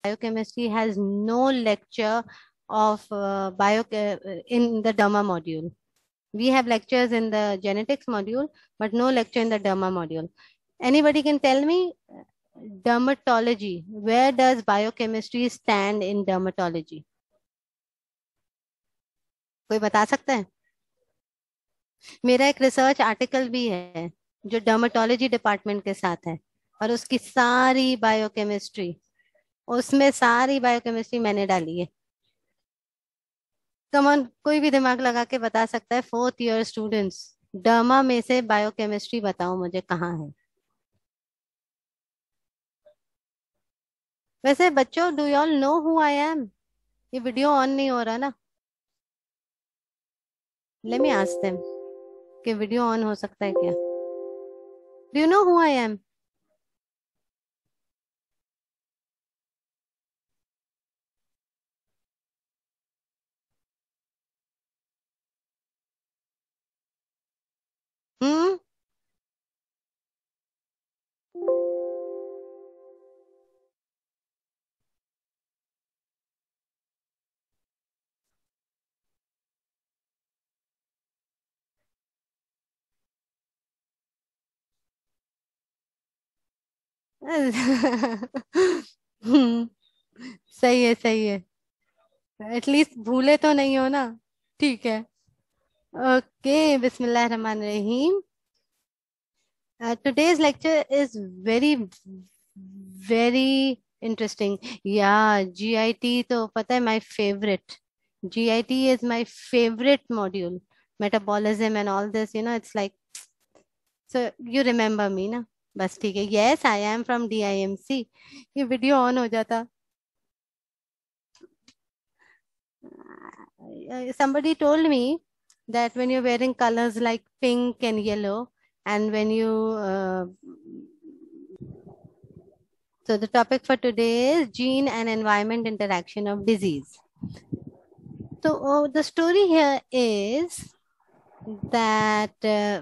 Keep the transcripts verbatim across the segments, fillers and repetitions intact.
biochemistry has no lecture of uh, bio in the derma module. We have lectures in the genetics module, but no lecture in the derma module. Anybody can tell me dermatology, where does biochemistry stand in dermatology? कोई बता सकता है? मेरा एक research article भी है जो dermatology department के साथ है, और उसकी सारी बायोकेमिस्ट्री, उसमें सारी बायोकेमिस्ट्री मैंने डाली है। कमन कोई भी दिमाग लगा के बता सकता है, फोर्थ ईयर स्टूडेंट्स, डर्मा में से बायोकेमिस्ट्री बताओ मुझे कहाँ है। वैसे बच्चों, do you all know who I am? ये वीडियो ऑन नहीं हो रहा ना? लेट मी आस्क देम कि वीडियो ऑन हो सकता है क्या? Do you know who I am? Hmm hmm, सही है, सही है। एटलीस्ट भूले तो नहीं हो ना? ठीक है। ओके, बिस्मिल्लाह रहमान रहीम। Today's lecture is very very interesting. Yeah, G I T तो पता है my favorite. G I T is my favorite module. Metabolism and all this, you know, it's like, so you remember me ना? बस ठीक है। Yes, I am from D I M C. ये video on हो जाता। Uh, somebody told me that when you're wearing colors like pink and yellow, and when you uh, so the topic for today is gene and environment interaction of disease. So uh, the story here is that uh,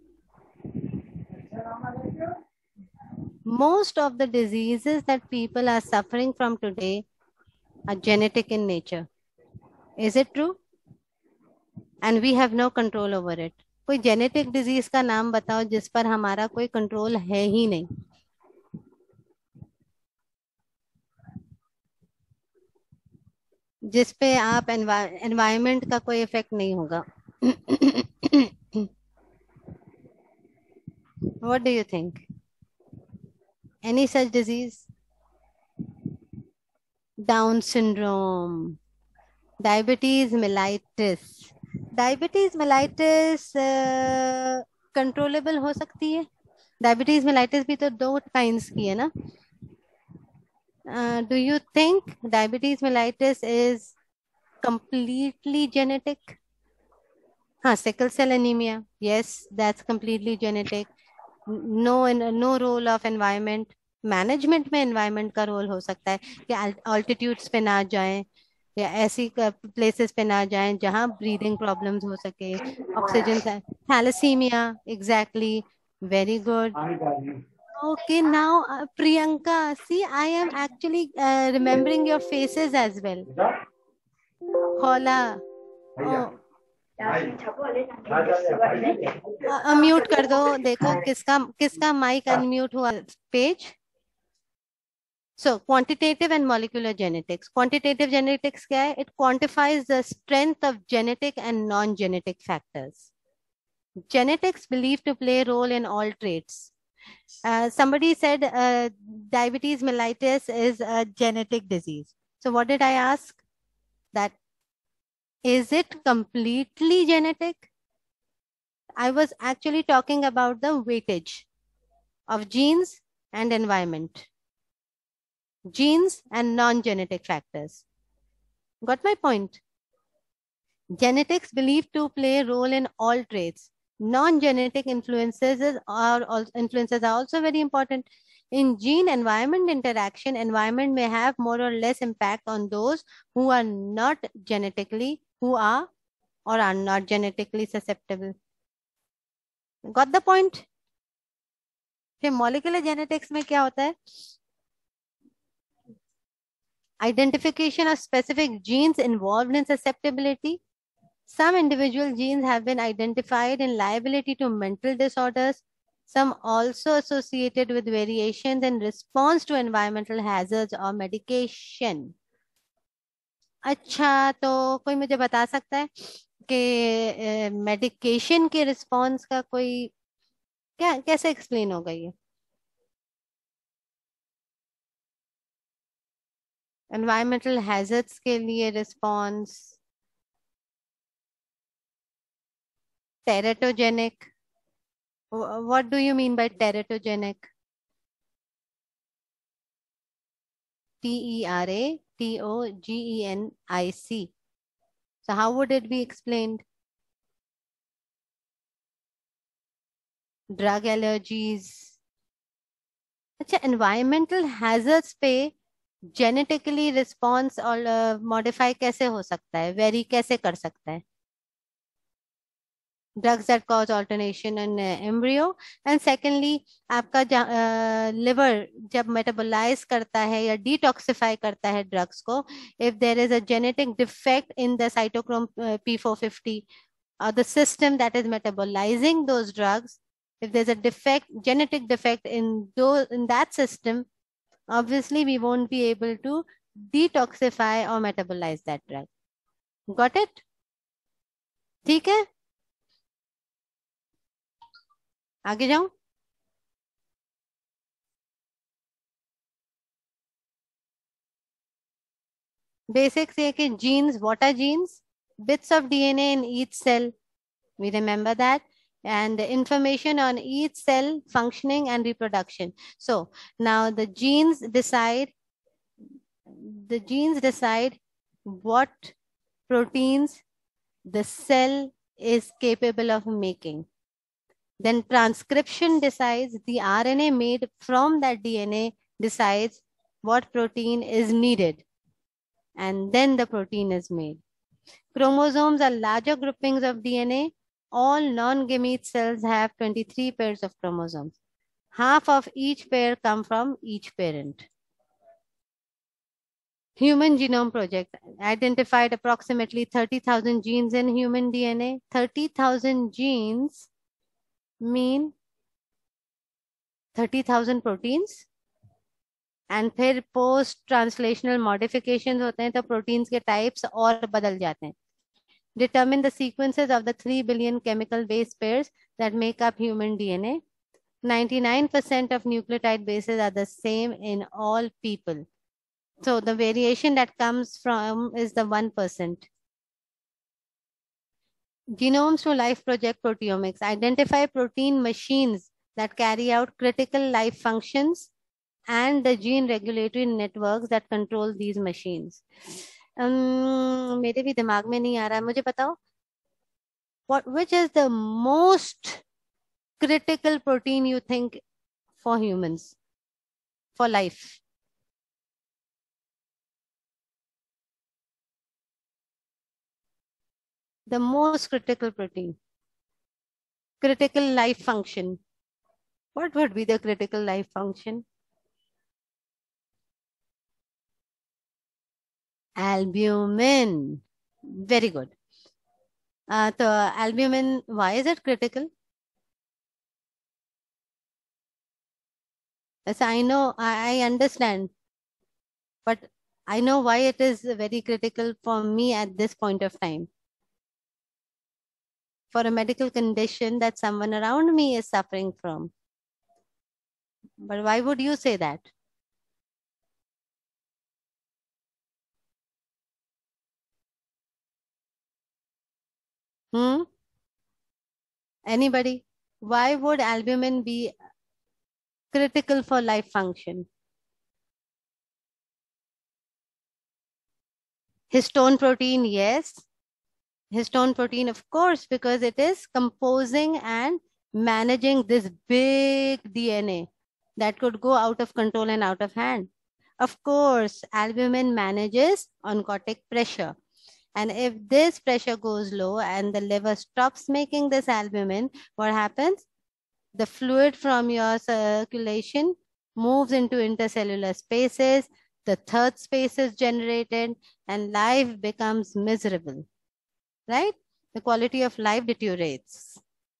most of the diseases that people are suffering from today are genetic in nature. Is it true? And we have no control over it. कोई genetic disease का नाम बताओ जिस पर हमारा कोई control है ही नहीं। जिस पे आप एनवायरमेंट का कोई इफेक्ट नहीं होगा। What do you think? Any such disease? Down syndrome, diabetes mellitus. Diabetes mellitus controllable हो सकती है? डायबिटीज मेलाइटिस भी तो दो काइंड्स की है ना? Do you think diabetes mellitus is completely genetic? हाँ, sickle cell anemia, yes, that's completely genetic. no no role of environment management में environment का रोल हो सकता है कि altitudes पे ना जाएं, या ऐसी प्लेसेस पे ना जाएं जहां ब्रीदिंग प्रॉब्लम्स हो सके, oxygen. Thalassaemia, exactly, very good. Okay, now uh, Priyanka, see, I am actually uh, remembering your faces as well. Hola. Oh, unmute कर दो, देखो किसका किसका माइक अनम्यूट हुआ। Page. So quantitative and molecular genetics. Quantitative genetics क्या है? It quantifies the strength of genetic and non-genetic factors. Genetics believed to play a role in all traits. Uh, somebody said uh, diabetes mellitus is a genetic disease. So what did I ask? That is it completely genetic? I was actually talking about the weightage of genes and environment, genes and non-genetic factors. Got my point? Genetics believed to play a role in all traits. Non-genetic influences are also, influences are also very important. In gene-environment interaction, environment may have more or less impact on those who are not genetically, who are or are not genetically susceptible. Got the point? फिर molecular genetics में क्या होता है? Identification of specific genes involved in susceptibility. Some individual genes have been identified in liability to mental disorders. Some also associated with variations in response to environmental hazards or medication. अच्छा, तो कोई मुझे बता सकता है कि मेडिकेशन के response का कोई क्या कैसे एक्सप्लेन होगा ये? एनवायरमेंटल हैजर्ड्स के लिए response, teratogenic. What do you mean by teratogenic? T E R A T O G E N I C. So how would it be explained? Drug allergies. अच्छा, environmental hazards पे genetically response और uh, modify कैसे हो सकता है, vary कैसे कर सकता है? Drugs that cause alternation in uh, embryo. And secondly, आपका uh, liver जब metabolize करता है या detoxify करता है drugs को, if there is a genetic defect in the cytochrome uh, P four fifty or the system that is metabolizing those drugs, if there's a defect, genetic defect in those in that system, obviously we won't be able to detoxify or metabolize that drug. Got it? ठीक है, आगे जाऊं? Basics ये कि genes, what are genes? Bits of D N A in each cell. We remember that. And the information on each cell functioning and reproduction. So now the genes decide, the genes decide what proteins the cell is capable of making. Then transcription decides, the R N A made from that D N A decides what protein is needed. And then the protein is made. Chromosomes are larger groupings of D N A. All non-gamete cells have twenty-three pairs of chromosomes. Half of each pair come from each parent. Human Genome Project identified approximately thirty thousand genes in human D N A. thirty thousand genes mean thirty thousand proteins. And फिर post translational modifications होते हैं तो proteins के types और बदल जाते हैं. Determine the sequences of the three billion chemical base pairs that make up human D N A. ninety-nine percent of nucleotide bases are the same in all people. So the variation that comes from is the one percent. Genomes to Life Project Proteomics identify protein machines that carry out critical life functions and the gene regulatory networks that control these machines. Um, मेरे भी दिमाग में नहीं आ रहा है, मुझे बताओ, what which is the most critical protein you think for humans, for life? The most critical protein, critical life function. What would be the critical life function? Albumin. Very good. Uh, so albumin, why is it critical? Yes, I know, I, I understand, but I know why it is very critical for me at this point of time. For a medical condition that someone around me is suffering from. But why would you say that? Hmm? Anybody? Why would albumin be critical for life function? Histone protein, yes. Histone protein, of course, because it is composing and managing this big D N A that could go out of control and out of hand. Of course, albumin manages oncotic pressure. And if this pressure goes low and the liver stops making this albumin, what happens? The fluid from your circulation moves into intercellular spaces, the third space is generated, and life becomes miserable, right? The quality of life deteriorates.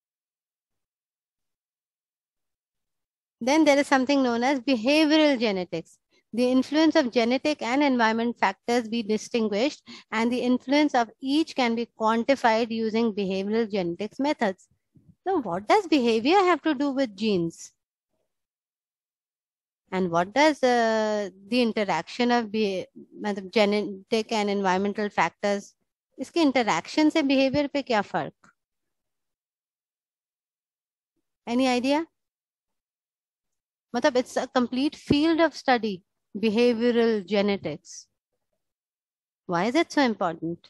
Then there is something known as behavioral genetics. The influence of genetic and environment factors be distinguished, and the influence of each can be quantified using behavioral genetics methods. Now, what does behavior have to do with genes? And what does uh, the interaction of be, genetic and environmental factors, इसके interaction से behavior पे क्या फर्क? Any idea? मतलब it's a complete field of study, behavioral genetics. Why is it so important?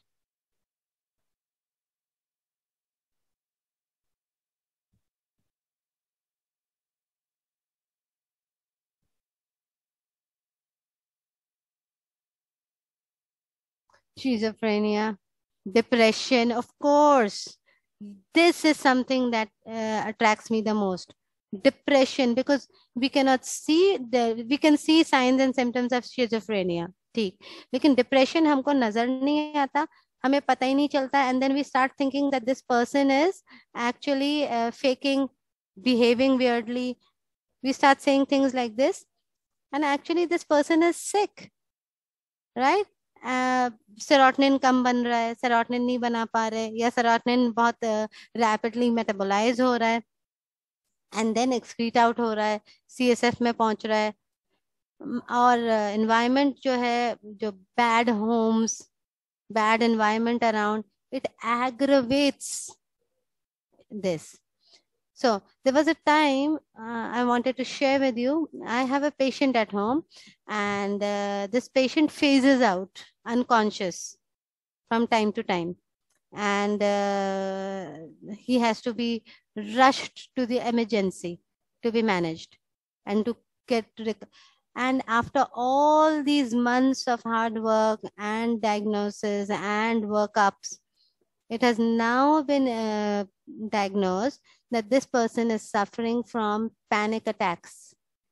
Schizophrenia, depression, of course. This is something that uh, attracts me the most. Depression, because we cannot see the, we can see signs and symptoms of schizophrenia. ठीक, लेकिन depression हमको नजर नहीं आता, हमें पता ही नहीं चलता, and then we start thinking that this person is actually uh, faking, behaving weirdly. We start saying things like this, and actually this person is sick, right? Serotonin कम बन रहा है, सेरोटोनिन नहीं बना पा रहे, या सेरोटोनिन बहुत रैपिडली मेटाबोलाइज हो रहा है एंड देन एक्सक्रीट आउट हो रहा है, सीएसएफ में पहुंच रहा है. और एनवायरनमेंट uh, जो है, जो bad homes, bad environment around, it aggravates this. So there was a time uh, I wanted to share with you. I have a patient at home, and uh, this patient phases out unconscious from time to time, and uh, he has to be rushed to the emergency to be managed and to get and after all these months of hard work and diagnosis and workups, it has now been uh, diagnosed that this person is suffering from panic attacks.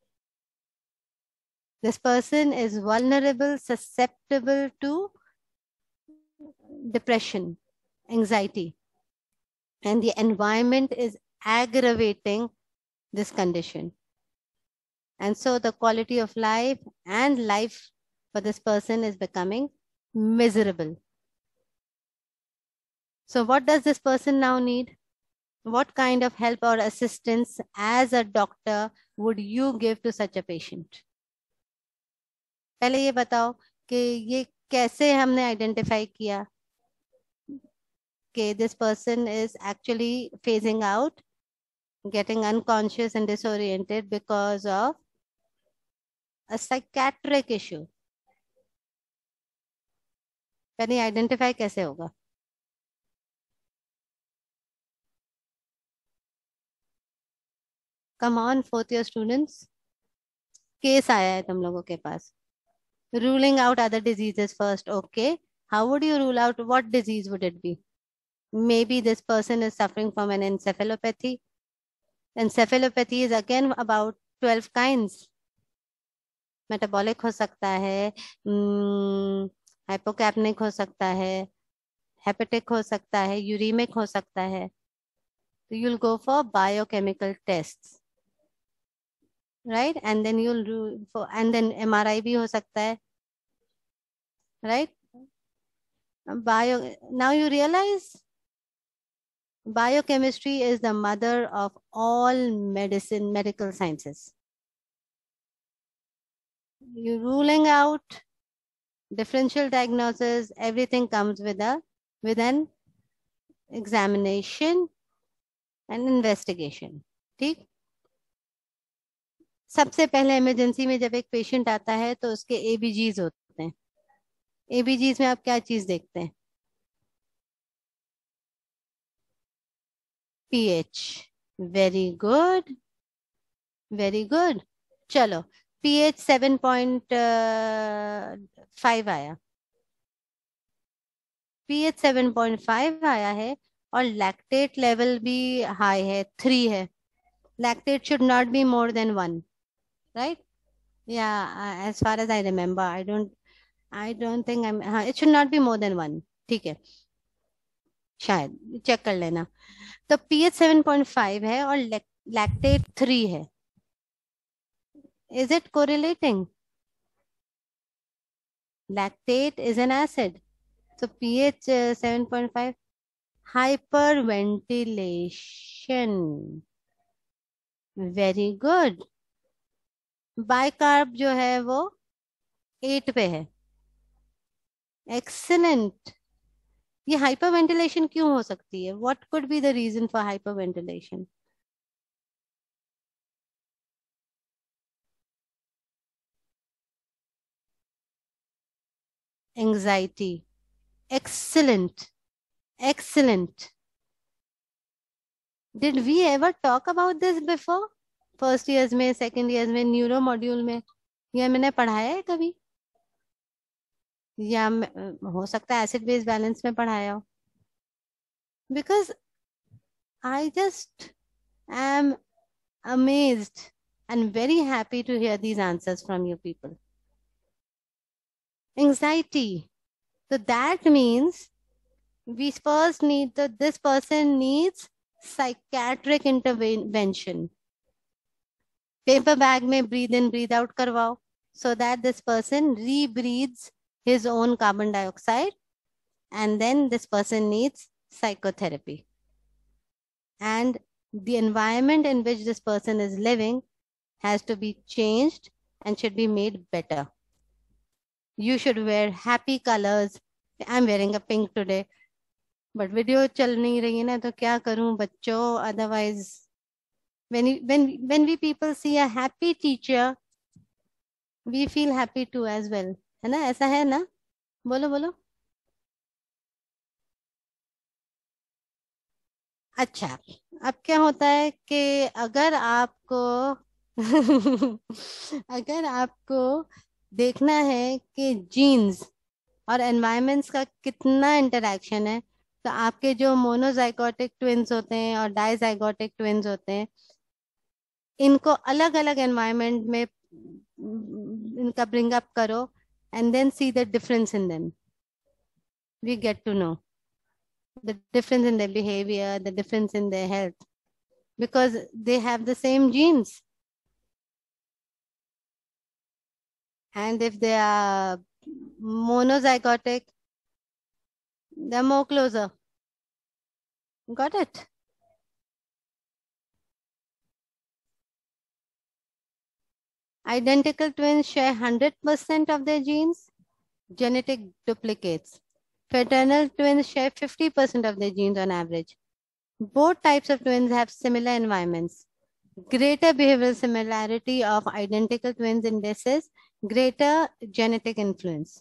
This person is vulnerable, susceptible to depression, anxiety, and the environment is aggravating this condition. And so the quality of life and life for this person is becoming miserable. So what does this person now need? What kind of help or assistance as a doctor would you give to such a patient? पहले ये बताओ कि ये कैसे हमने identify किया कि this person is actually phasing out, getting unconscious and disoriented because of a psychiatric issue. पहले identify कैसे होगा? Come on, fourth year students. Case आया है तुम लोगों के पास. Ruling out other diseases first. Okay. How would you rule out? What disease would it be? Maybe this person is suffering from an encephalopathy. Encephalopathy is again about twelve kinds. Metabolic हो सकता है, hypocapnic हो सकता है, hepatic हो सकता है, uremic हो सकता है. So you'll go for biochemical tests, right? And then you'll do for, and then M R I भी हो सकता है, right? Bio, now you realize biochemistry is the mother of all medicine, medical sciences. You're ruling out differential diagnosis, everything comes with a with an examination and investigation. ठीक? सबसे पहले emergency में जब एक पेशेंट आता है तो उसके एबीजीज होते हैं. एबीजीज में आप क्या चीज देखते हैं? PH. Very good, very good. चलो, पीएच सेवन पॉइंट फाइव आया, पीएच सेवन पॉइंट फाइव आया है और लैक्टेट लेवल भी हाई है, थ्री है. Lactate should not be more than one, right? Yeah, uh, as far as I remember, I don't, I don't think I'm, हाँ, it should not be more than one. ठीक है, शायद check कर लेना। तो pH seven point five है और lactate three है। Is it correlating? Lactate is an acid, तो pH seven point five. Hyperventilation, very good. Bicarb जो है वो एट पे है। एक्सीलेंट। ये हाइपर वेंटिलेशन क्यों हो सकती है? What could be the reason for hyperventilation? Anxiety. Excellent, excellent. Did we ever talk about this before? First years में, सेकंड ईयर्स में, न्यूरो मॉड्यूल में, या मैंने पढ़ाया है कभी? या मैं- हो सकता है एसिड बेस बैलेंस में पढ़ाया हो। Because I just am amazed and very happy to hear these answers from you people. Anxiety. So that means we first need the this person needs psychiatric intervention. Paper bag में breathe in, breathe out करवाओ, so that this person rebreathes his own carbon dioxide, and then this person needs psychotherapy. And the environment in which this person is living has to be changed and should be made better. You should wear happy colors. I'm wearing a pink today, but video चल नहीं रही है ना, तो क्या करूं बच्चों? Otherwise, when you, when when we people see a happy teacher, we feel happy too as well, है ना? ऐसा है ना? बोलो बोलो। अच्छा, अब क्या होता है कि अगर आपको अगर आपको देखना है कि जीन्स और एनवायरमेंट्स का कितना इंटरेक्शन है, तो आपके जो मोनोजाइगोटिक ट्विन्स होते हैं और डाइजाइगोटिक ट्विन्स होते हैं, इनको अलग अलग एनवायरमेंट में इनका ब्रिंग अप करो, and then see the difference in them. We get to know the difference in their behavior, the difference in their health, because they have the same genes. And if they are monozygotic, they're more closer. Got it? Identical twins share one hundred percent of their genes, genetic duplicates. Fraternal twins share fifty percent of their genes on average. Both types of twins have similar environments. Greater behavioral similarity of identical twins indices greater genetic influence.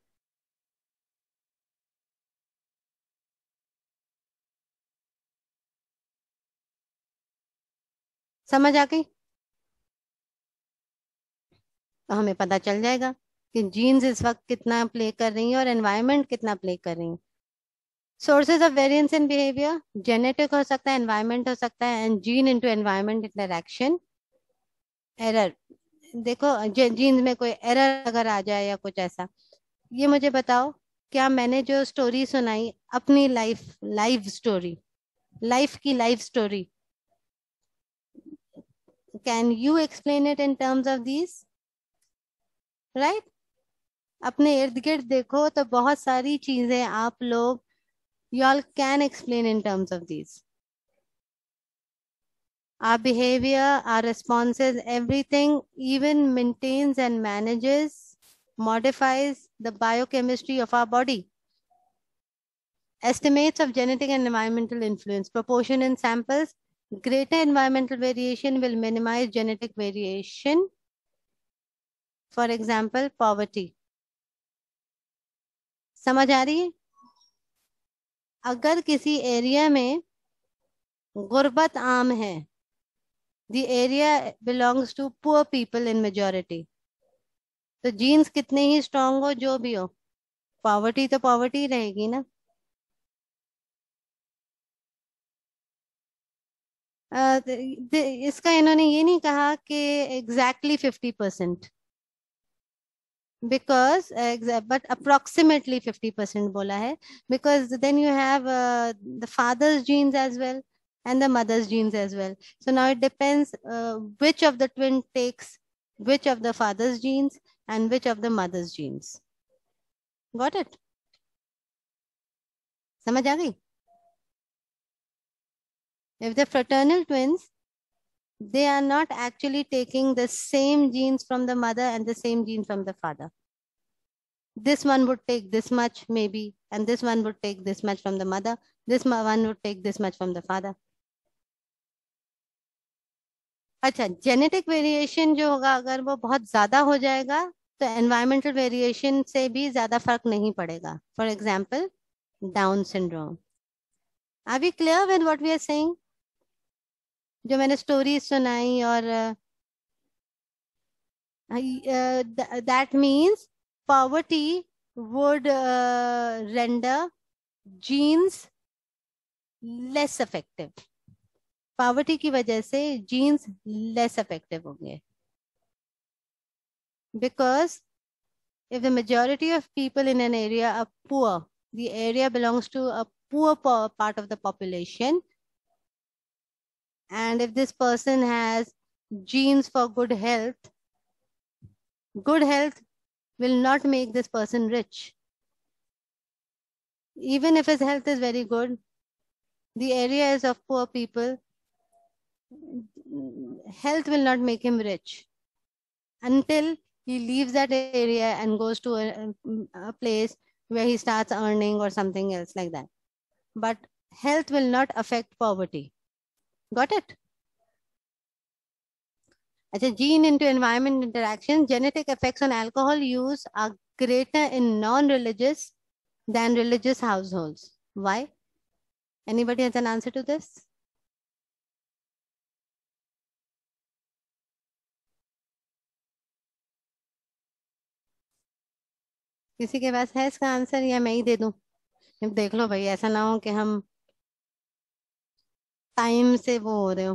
समझ आ गई? तो हमें पता चल जाएगा कि jeans इस वक्त कितना प्ले कर रही हैं और एनवायरनमेंट कितना प्ले कर रही हैं। Sources of variance in behaviour, genetic हो सकता है, एनवायरनमेंट हो सकता है, and gene into environment interaction. Error, देखो जीन्स में कोई एरर अगर आ जाए या कुछ ऐसा, ये मुझे बताओ, क्या मैंने जो स्टोरी सुनाई अपनी लाइफ, लाइव स्टोरी, लाइफ की life story, can you explain it in terms of these? Right? अपने इर्द गिर्द देखो तो बहुत सारी चीजें आप लोग, you all can explain in terms of these. Our behavior, our responses, everything even maintains and manages, modifies the biochemistry of our body. Estimates of genetic and environmental influence, proportion in samples. Greater environmental variation will minimize genetic variation. For example, poverty. समझ आ रही है? अगर किसी area में गुर्बत आम है, the area belongs to poor people in majority, तो जीन्स कितने ही स्ट्रांग हो, जो भी हो, पॉवर्टी तो पॉवर्टी रहेगी ना। अ, द- द- इसका इन्होंने ये नहीं कहा कि exactly fifty percent, because uh, but approximately fifty percent bola hai, because then you have uh, the father's genes as well and the mother's genes as well. So now it depends uh, which of the twin takes which of the father's genes and which of the mother's genes. Got it? समझ आ गई? If the fraternal twins, they are not actually taking the same genes from the mother and the same genes from the father. This one would take this much maybe, and this one would take this much from the mother. This one would take this much from the father. अच्छा, genetic variation जो होगा अगर वो बहुत ज्यादा हो जाएगा तो एनवायरमेंटल वेरिएशन से भी ज्यादा फर्क नहीं पड़ेगा. For example down syndrome. Are we clear with what we are saying? जो मैंने स्टोरी सुनाई और that means poverty would uh, render genes less effective. Poverty की वजह से genes less effective होंगे. Because if the majority of people in an area are poor, the area belongs to a poor part of the population, and if this person has genes for good health, good health will not make this person rich. Even if his health is very good, the area is of poor people, health will not make him rich until he leaves that area and goes to a, a place where he starts earning or something else like that. But health will not affect poverty. Got it? Achha, gene into environment interaction, genetic effects on alcohol use are greater in non-religious than religious households. Why? Anybody has an answer to this? किसी के पास है इसका answer या मैं ही दे दूं? देख लो भाई, ऐसा ना हो कि हम टाइम से वो हो रहे हो.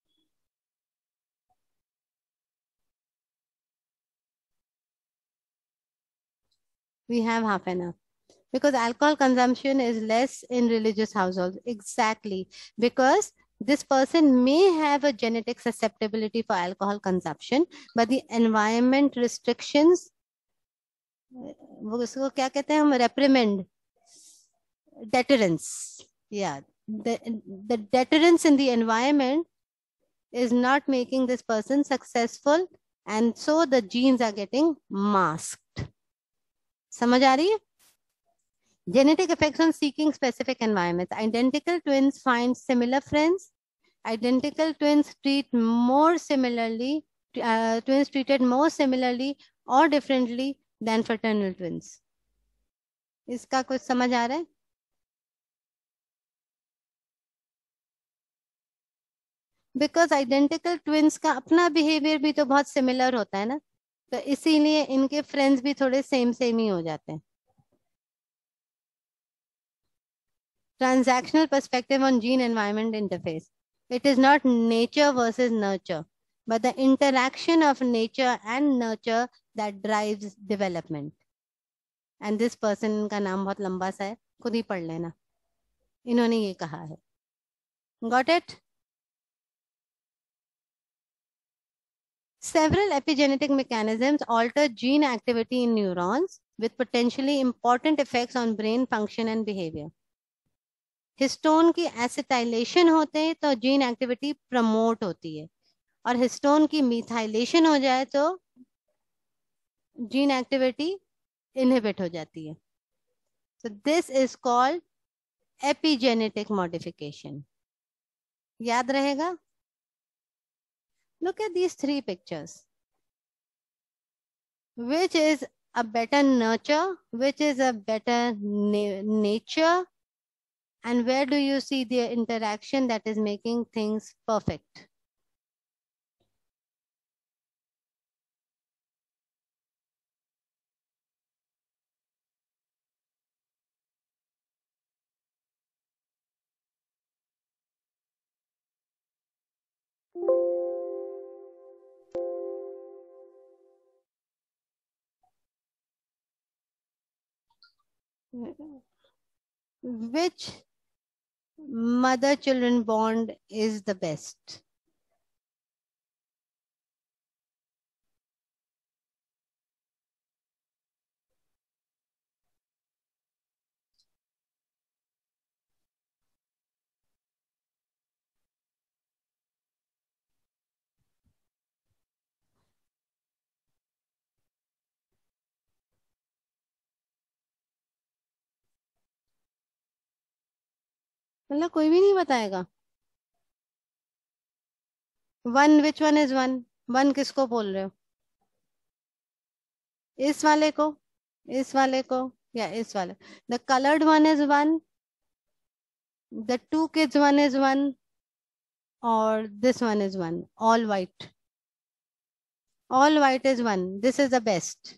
We have half an hour. Because alcohol consumption is less in religious households. Exactly. Because this person may have a genetic susceptibility for alcohol consumption, but the environment restrictions, वो उसको क्या कहते हैं हम, reprimand, deterrence. Yeah. The, the deterrence in the environment is not making this person successful, and so the genes are getting masked. समझ आ रही है? Genetic effects on seeking specific environments. Identical twins find similar friends. Identical twins treat more similarly, uh, twins treated more similarly or differently than fraternal twins. इसका कुछ समझ आ रहा है? Because identical twins का अपना behavior भी तो बहुत similar होता है ना, तो इसीलिए इनके friends भी थोड़े same same ही हो जाते हैं. Transactional perspective on gene environment interface. It is not nature versus nurture, but the interaction of nature and nurture that drives development. And this person का नाम बहुत लंबा सा है, खुद ही पढ़ लेना. इन्होंने ये कहा है. Got it? Several epigenetic mechanisms alter gene activity in neurons with potentially important effects on brain function and behavior. Histone की एसिटाइलेशन होते हैं तो जीन एक्टिविटी प्रमोट होती है, और हिस्टोन की मिथाइलेशन हो जाए तो जीन एक्टिविटी इनहिबिट हो जाती है. So this is called epigenetic modification. याद रहेगा? Look at these three pictures. Which is a better nurture, which is a better na nature, and where do you see the interaction that is making things perfect? Which mother-children bond is the best? मतलब कोई भी नहीं बताएगा? One, which one is one? One किसको बोल रहे हो? इस वाले को, इस वाले को, या इस वाले? The coloured one is one, the two kids one is one, और this one is one, all white. All white is one. This is the best.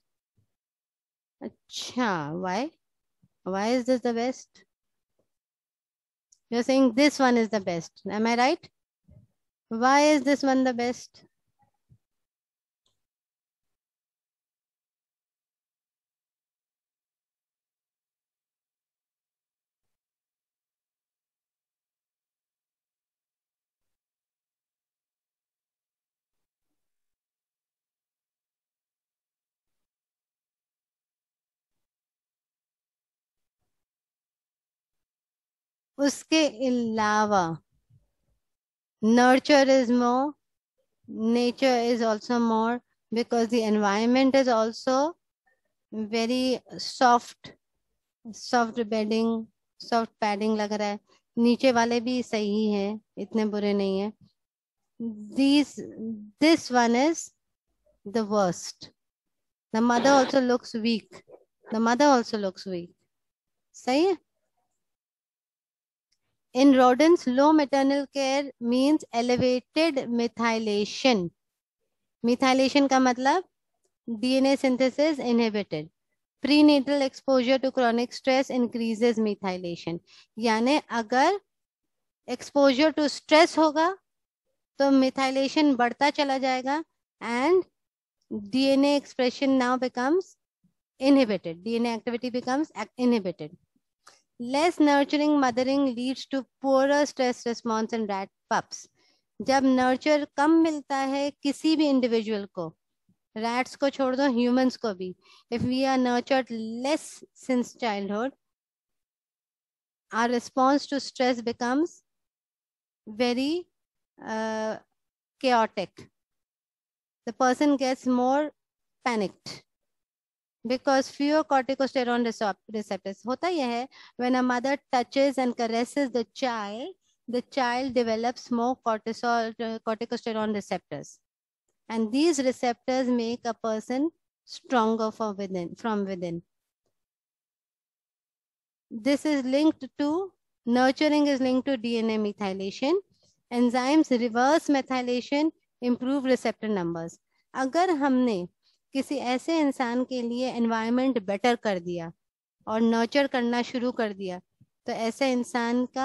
Acha, why? Why is this the best? You're saying this one is the best. Am I right? Why is this one the best? उसके अलावा nurture is more, nature is also more, because the environment is also very soft, soft bedding, soft padding लग रहा है. नीचे वाले भी सही हैं, इतने बुरे नहीं हैं. These, this one is the worst. The mother also looks weak. The mother also looks weak. सही है? In rodents, low maternal care means elevated methylation. Methylation का मतलब D N A synthesis inhibited. Prenatal exposure to chronic stress increases methylation. यानी अगर exposure to stress होगा तो methylation बढ़ता चला जाएगा and D N A expression now becomes inhibited. D N A activity becomes inhibited. Less nurturing mothering leads to poorer stress response in rat pups. जब nurture कम मिलता है किसी भी individual को, rats को छोड़ दो, humans को भी, if we are nurtured less since childhood, our response to stress becomes very uh, chaotic. The person gets more panicked because fewer corticosterone receptors. होता यह है, when a mother touches and caresses the child, the child develops more cortisol, corticosterone receptors, and these receptors make a person stronger from within. From within, this is linked to nurturing is linked to D N A methylation. Enzymes reverse methylation, improve receptor numbers. अगर हमने किसी ऐसे इंसान के लिए environment better कर दिया और नर्चर करना शुरू कर दिया, तो ऐसे इंसान का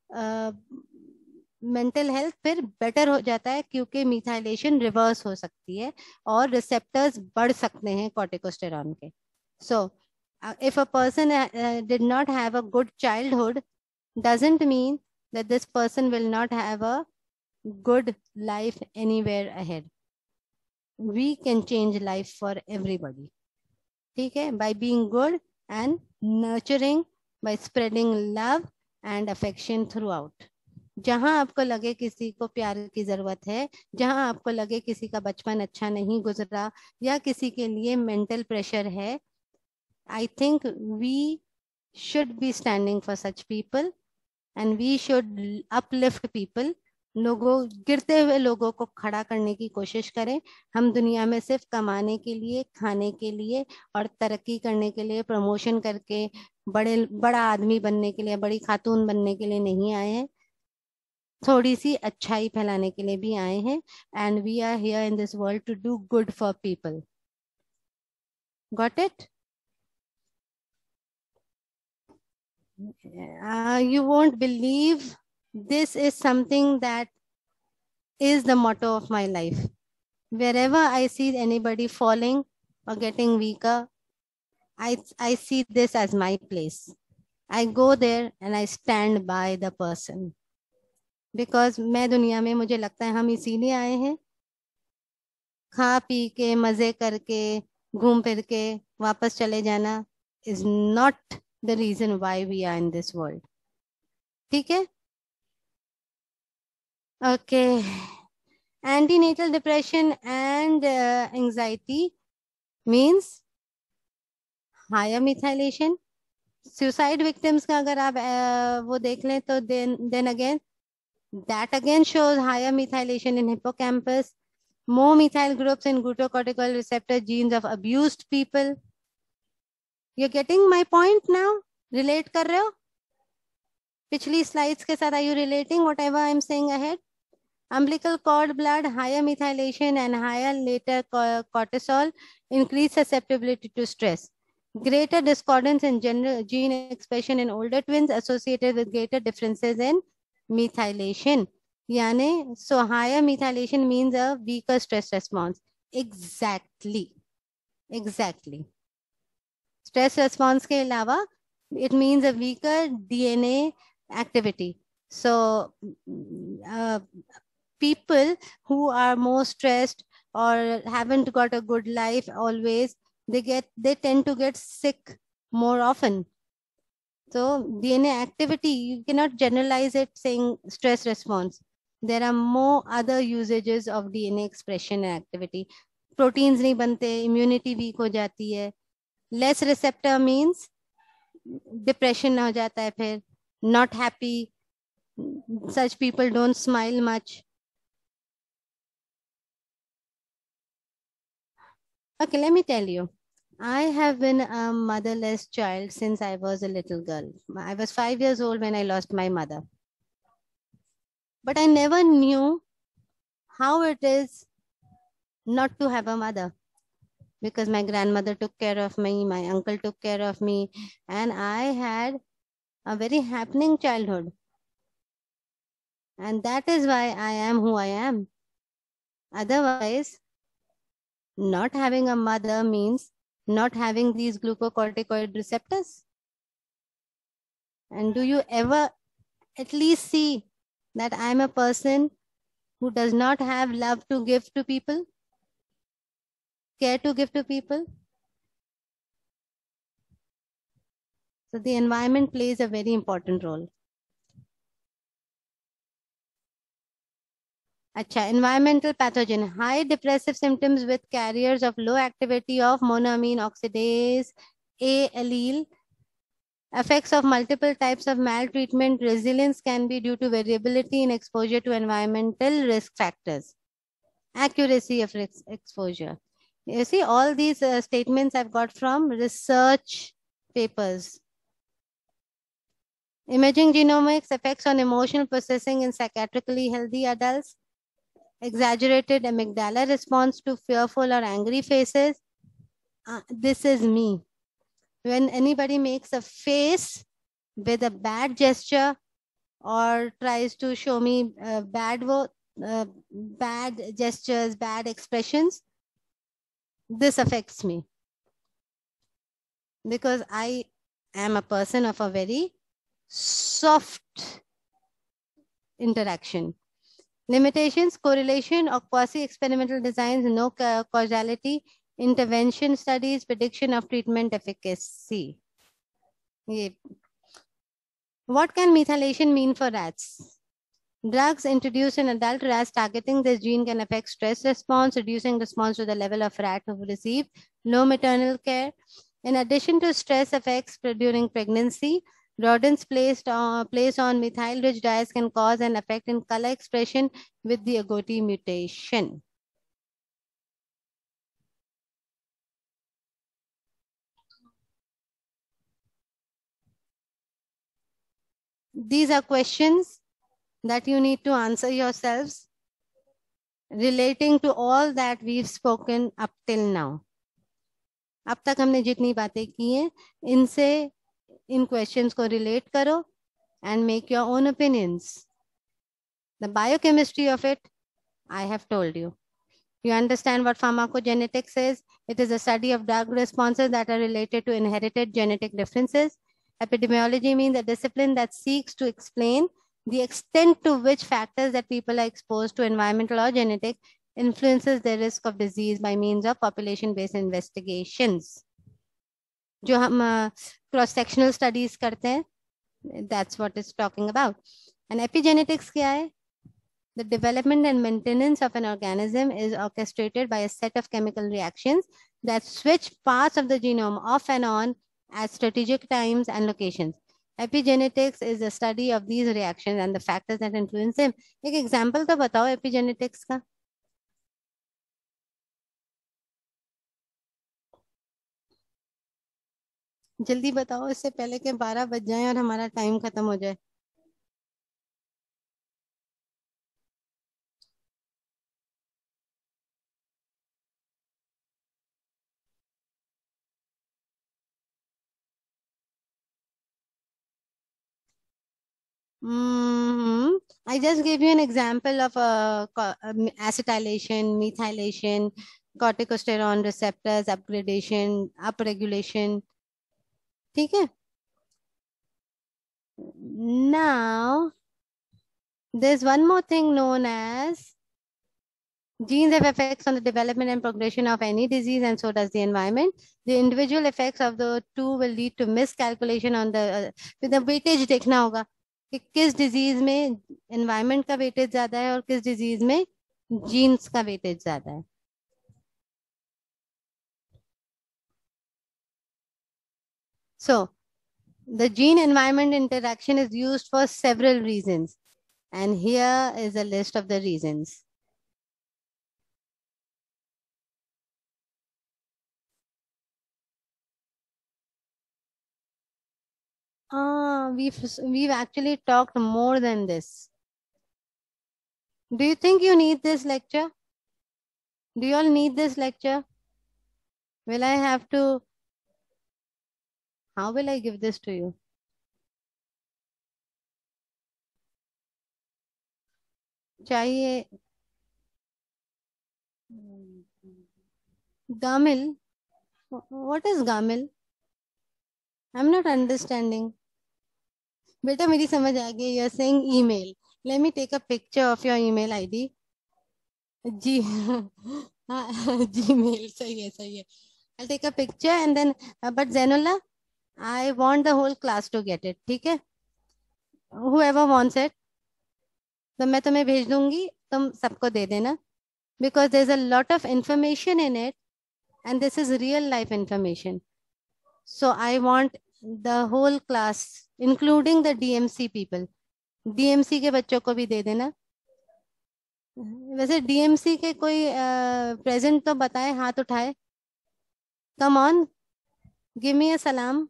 मेंटल हेल्थ फिर बेटर हो जाता है, क्योंकि मिथाइलेशन रिवर्स हो सकती है और रिसेप्टर्स बढ़ सकते हैं कॉर्टिकोस्टेरॉन के. सो if a person uh, did not have a good childhood, doesn't mean that this person will not have a good life anywhere ahead. We can change life for everybody. ठीक है? By being good and nurturing, by spreading love and affection throughout. जहां आपको लगे किसी को प्यार की जरूरत है, जहां आपको लगे किसी का बचपन अच्छा नहीं गुजरा या किसी के लिए मेंटल प्रेशर है, I think we should be standing for such people and we should uplift people. लोगों, गिरते हुए लोगों को खड़ा करने की कोशिश करें. हम दुनिया में सिर्फ कमाने के लिए, खाने के लिए और तरक्की करने के लिए, प्रमोशन करके बड़े बड़ा आदमी बनने के लिए, बड़ी खातून बनने के लिए नहीं आए हैं. थोड़ी सी अच्छाई फैलाने के लिए भी आए हैं. And we are here in this world to do good for people. Got it? Uh, you won't believe, this is something that is the motto of my life. Wherever I see anybody falling or getting weaker, I, I see this as my place. I go there and I stand by the person. Because मैं दुनिया में मुझे लगता है हम इसीलिए आए हैं, खा पी के मजे करके घूम फिर के वापस चले जाना is not the reason why we are in this world. ठीक है? Okay. Antenatal depression and uh, anxiety means higher methylation. Suicide victims का अगर आप uh, वो देख लें तो then then again that again shows higher methylation in hippocampus, more methyl groups in glucocorticoid receptor genes of abused people. You're getting my point now? Relate कर रहे हो? पिछली slides के साथ are you relating whatever I'm saying ahead? Umbilical cord blood, higher methylation and higher later cortisol increase susceptibility to stress. Greater discordance in general gene expression in older twins associated with greater differences in methylation. Yani, so higher methylation means a weaker stress response. Exactly. Exactly. Stress response ke alawa, it means a weaker D N A activity. So, uh, people who are more stressed or haven't got a good life always, they get they tend to get sick more often. So D N A activity, you cannot generalize it saying stress response. There are more other usages of D N A expression and activity. Proteins नहीं बनते, immunity weak हो जाती है. Less receptor means depression हो जाता है फिर, not happy. Such people don't smile much. Okay, let me tell you. I have been a motherless child since I was a little girl. I was five years old when I lost my mother. But I never knew how it is not to have a mother. Because my grandmother took care of me, my uncle took care of me, and I had a very happening childhood. And that is why I am who I am. Otherwise, not having a mother means not having these glucocorticoid receptors. And do you ever at least see that I'm a person who does not have love to give to people, care to give to people? So the environment plays a very important role. Acha, environmental pathogen, high depressive symptoms with carriers of low activity of monoamine oxidase A allele. Effects of multiple types of maltreatment. Resilience can be due to variability in exposure to environmental risk factors. Accuracy of exposure. You see, all these uh, statements I've got from research papers. Imaging genomics, effects on emotional processing in psychiatrically healthy adults. Exaggerated amygdala response to fearful or angry faces. Uh, this is me. When anybody makes a face with a bad gesture or tries to show me uh, bad, uh, bad gestures, bad expressions, this affects me. Because I am a person of a very soft interaction. Limitations, correlation or quasi-experimental designs, no ca causality, intervention studies, prediction of treatment efficacy. Yeah. What can methylation mean for rats? Drugs introduced in adult rats targeting this gene can affect stress response, reducing response to the level of rat who receive low maternal care. In addition to stress effects during pregnancy, rodents placed on, placed on methyl-rich diets can cause an effect in color expression with the agouti mutation. These are questions that you need to answer yourselves relating to all that we've spoken up till now. अब तक हमने जितनी बातें की हैं, इनसे इन questions को relate करो and make your own opinions. The biochemistry of it, I have told you. You understand what pharmacogenetics is? It is a study of drug responses that are related to inherited genetic differences. Epidemiology means a discipline that seeks to explain the extent to which factors that people are exposed to, environmental or genetic, influences their risk of disease by means of population-based investigations. जो हम cross sectional studies करते हैं, that's what it's talking about. And epigenetics क्या है? The development and maintenance of an organism is orchestrated by a set of chemical reactions that switch parts of the genome off and on at strategic times and locations. Epigenetics is the study of these reactions and the factors that influence them. एक example तो बताओ epigenetics का. जल्दी बताओ, इससे पहले के बारह बज जाएं और हमारा टाइम खत्म हो जाए. Mm-hmm. I just gave you an example of uh, co- um, acetylation, methylation, corticosterone receptors, upgradation, upregulation. ठीक है? Now, there's one more thing known as genes have effects on the development and progression of any disease, and so does the environment. The individual effects of the two will lead to miscalculation on the uh, with the weightage देखना होगा कि किस disease में environment का weightage ज्यादा है और किस डिजीज में जीन्स का वेटेज ज्यादा है. So, the gene environment interaction is used for several reasons, and here is a list of the reasons. Ah, we've we've actually talked more than this. Do you think you need this lecture? Do you all need this lecture? Will I have to? How will I give this to you? चाहिए. Gamil? What is Gamil? I'm not understanding. बेटा मेरी समझ आ गई. You're saying email. Let me take a picture of your email I D. Ji Gmail. सही है, सही है. I'll take a picture and then, uh, but Zainullah, I want the whole class to get it. ठीक है? Whoever wants it, तो मैं तुम्हें भेज दूंगी, तुम सबको दे देना. Because there's a lot of information in it, and this is real life information. So I want the whole class, including the D M C people. D M C के बच्चों को भी दे देना. वैसे D M C के कोई present तो बताए, हाथ उठाए. Come on, give me a salam.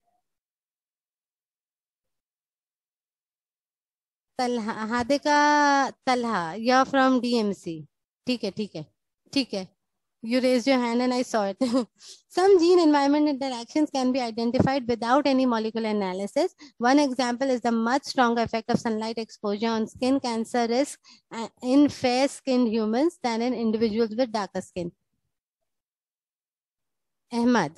Talha, हादिका Talha, you're from D M C. ठीक है, ठीक है, ठीक है. You raised your hand and I saw it. Some gene environment interactions can be identified without any molecular analysis. One example is the much stronger effect of sunlight exposure on skin cancer risk in fair skinned humans than in individuals with darker skin. Ahmad,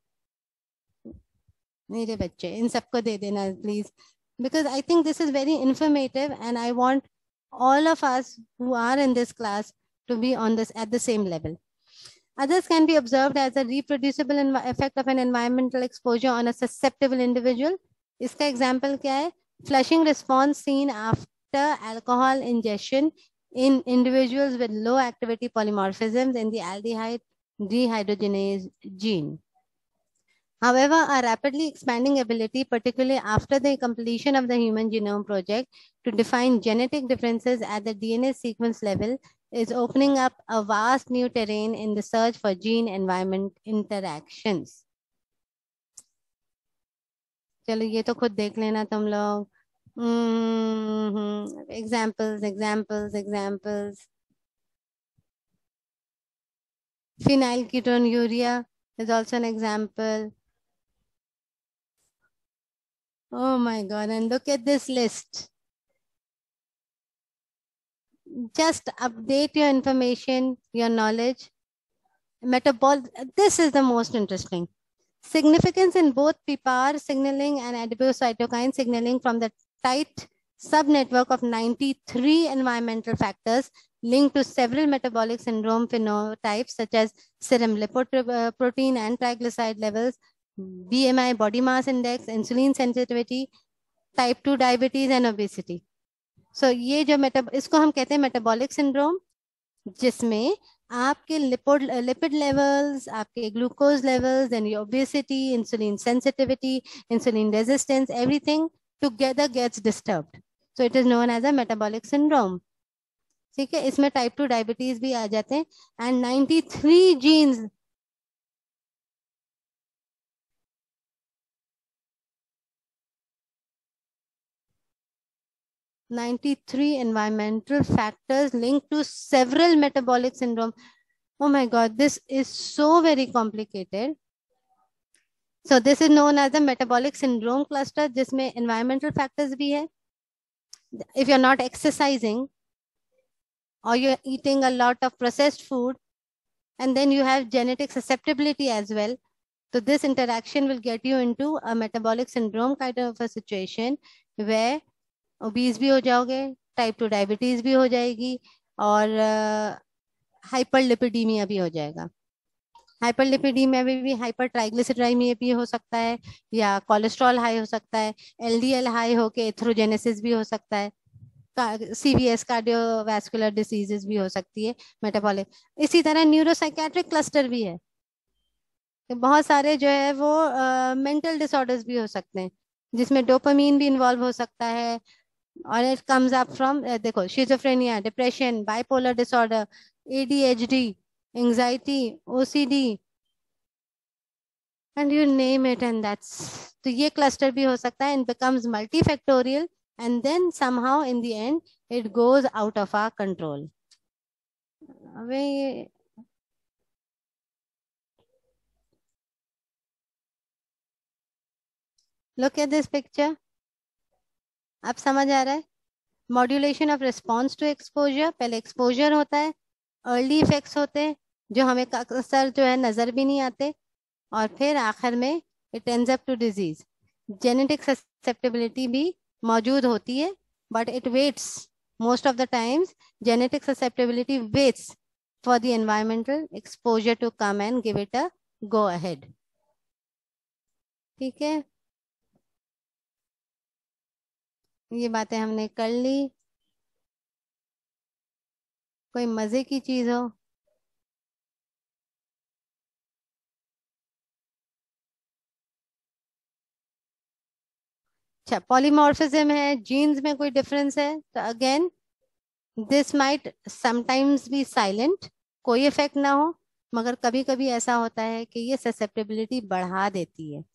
मेरे बच्चे, इन सबको दे देना please, because I think this is very informative and I want all of us who are in this class to be on this at the same level. Others can be observed as a reproducible effect of an environmental exposure on a susceptible individual. इसका example क्या है? Flushing response seen after alcohol ingestion in individuals with low activity polymorphisms in the aldehyde dehydrogenase gene. However, a rapidly expanding ability, particularly after the completion of the Human Genome Project, to define genetic differences at the D N A sequence level is opening up a vast new terrain in the search for gene-environment interactions. चलो ये तो खुद देख लेना तुम लोग. Mm-hmm. Examples, examples, examples. Phenylketonuria is also an example. Oh my God, and look at this list. just update your information, your knowledge. Metabol, this is the most interesting. Significance in both P P A R signaling and adipocytokine signaling from the tight subnetwork of ninety-three environmental factors linked to several metabolic syndrome phenotypes such as serum lipoprotein and triglyceride levels, B M I, body mass index, insulin sensitivity, type two diabetes and obesity. So ये जो Meta इसको हम कहते हैं metabolic syndrome, जिसमें आपके lipid lipid levels, आपके glucose levels, then your obesity, insulin sensitivity, insulin resistance, everything together gets disturbed. So it is known as a metabolic syndrome. ठीक है, इसमें टाइप टू डायबिटीज भी आ जाते हैं. And ninety three genes ninety-three environmental factors linked to several metabolic syndrome. Oh my God, this is so very complicated. So this is known as the metabolic syndrome cluster, जिसमें environmental factors भी है. If you're not exercising or you're eating a lot of processed food, and then you have genetic susceptibility as well, so this interaction will get you into a metabolic syndrome kind of a situation where obese भी हो जाओगे, type two diabetes भी हो जाएगी, और hyperlipidemia भी हो जाएगा. हाइपरलिपिडीमिया में भी हाइपर ट्राइग्लिसराइडीमिया भी हो सकता है, या कोलेस्ट्रॉल हाई हो सकता है, एलडीएल हाई होके एथ्रोजेनेसिस भी हो सकता है, सीवीएस कार्डियोवैस्कुलर डिसीजेस भी हो सकती है मेटाबॉलिक. इसी तरह न्यूरोसाइकेट्रिक क्लस्टर भी है. बहुत सारे जो है वो मेंटल uh, डिसऑर्डर्स भी हो सकते हैं, जिसमें डोपामीन भी इन्वॉल्व हो सकता है. और इट कम्स अप फ्रॉम, देखो, schizophrenia, depression, bipolar disorder, ADHD, anxiety, OCD, and you name it, and that's, तो ये cluster भी हो सकता है, and becomes multifactorial, and then somehow in the end it goes out of our control. अबे look at this picture. अब समझ आ रहा है? Modulation of response to exposure. पहले एक्सपोजर होता है, अर्ली इफेक्ट्स होते हैं जो हमें अक्सर जो है नजर भी नहीं आते, और फिर आखिर में it ends up to disease. Genetic susceptibility भी मौजूद होती है, but it waits most of the times. Genetic susceptibility waits for the environmental exposure to come and give it a go ahead. ठीक है, ये बातें हमने कर ली. कोई मजे की चीज हो? अच्छा, पॉलीमॉर्फिज्म है, जीन्स में कोई डिफरेंस है, तो again this might sometimes be silent, कोई इफेक्ट ना हो, मगर कभी कभी ऐसा होता है कि ये ससेप्टेबिलिटी बढ़ा देती है.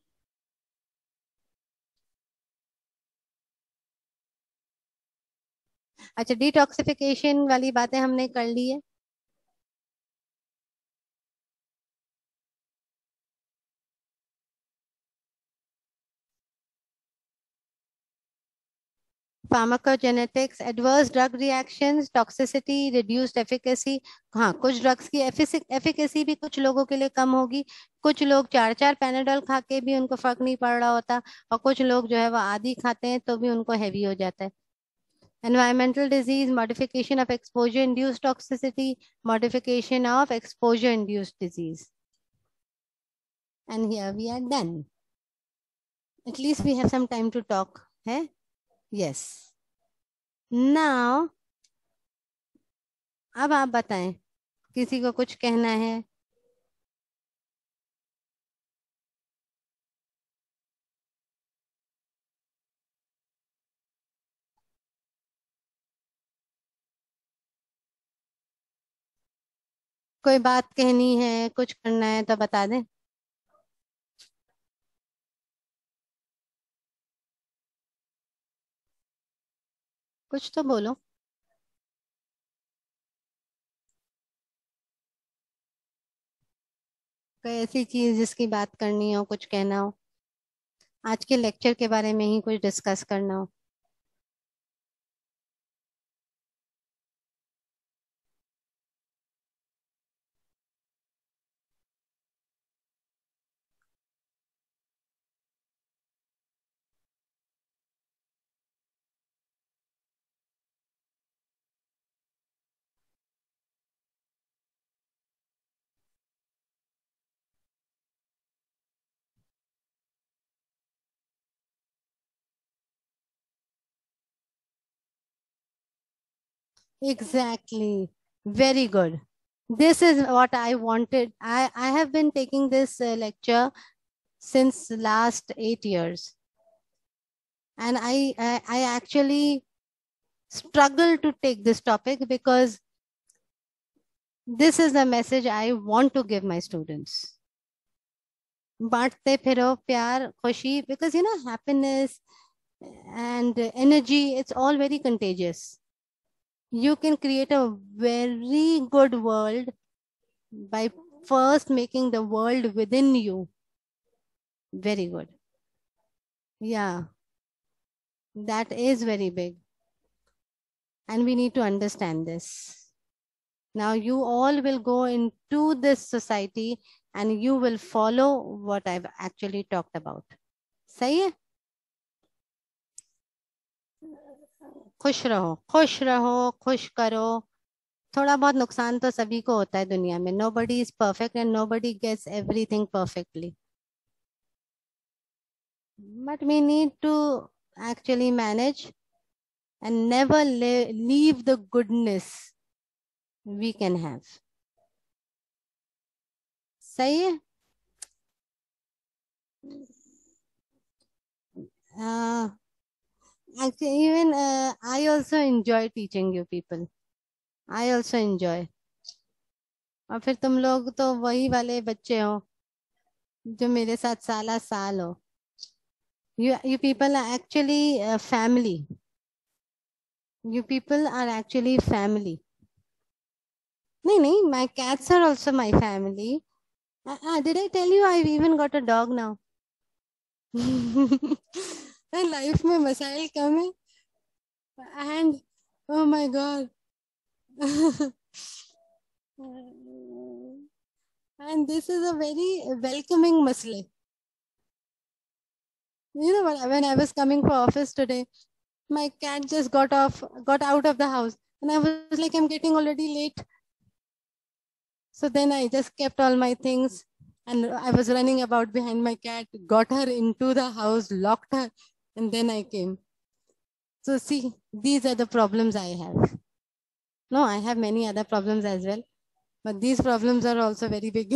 अच्छा, डिटॉक्सिफिकेशन वाली बातें हमने कर ली है. Pharmacogenetics, adverse drug reactions, toxicity, reduced efficacy. हाँ, कुछ ड्रग्स की एफिकेसी भी कुछ लोगों के लिए कम होगी. कुछ लोग चार चार पैनाडोल खा के भी उनको फर्क नहीं पड़ रहा होता, और कुछ लोग जो है वो आधी खाते हैं तो भी उनको हैवी हो जाता है. Environmental disease, modification of exposure induced toxicity, modification of exposure induced disease. And here we are done. At least we have some time to talk. है? Yes. Now, अब आप बताएं, किसी को कुछ कहना है? कोई बात कहनी है, कुछ करना है तो बता दें. कुछ तो बोलो. कोई ऐसी चीज जिसकी बात करनी हो, कुछ कहना हो, आज के लेक्चर के बारे में ही कुछ डिस्कस करना हो. Exactly. Very good. This is what I wanted. I, I have been taking this uh, lecture since last eight years. And I, I, I actually struggle to take this topic because this is the message I want to give my students. बांटते फिरो प्यार खुशी, because you know happiness and energy, it's all very contagious. You can create a very good world by first making the world within you very good. Yeah, that is very big. And we need to understand this. Now you all will go into this society and you will follow what I've actually talked about. सही है? खुश रहो, खुश रहो, खुश करो. थोड़ा बहुत नुकसान तो सभी को होता है दुनिया में. Nobody is perfect and nobody gets everything perfectly. But we need to actually manage and never le- leave the goodness we can have. सही है? Uh, actually, even uh, I also enjoy teaching you people. I also enjoy. और फिर तुम लोग तो वही वाले बच्चे हो जो मेरे साथ साला साल हो. You, you people are actually uh, family. You people are actually family. No, no, my cats are also my family. Uh, uh, did I tell you I've even got a dog now? Life में मसाइल कम है. And oh my god. And this is a very welcoming masle. You know what? When I was coming for office today, my cat just got off, got out of the house, and I was like, I'm getting already late. So then I just kept all my things, and I was running about behind my cat, got her into the house, locked her, and then I came. So see, these are the problems I have. No, I have many other problems as well, but these problems are also very big.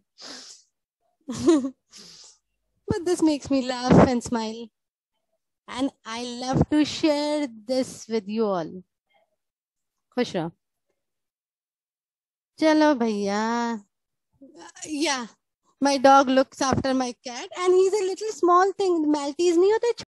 But this makes me laugh and smile. And I love to share this with you all. खुश रहो. चलो भैया. Yeah, my dog looks after my cat and he's a little small thing. Maltese नहीं होते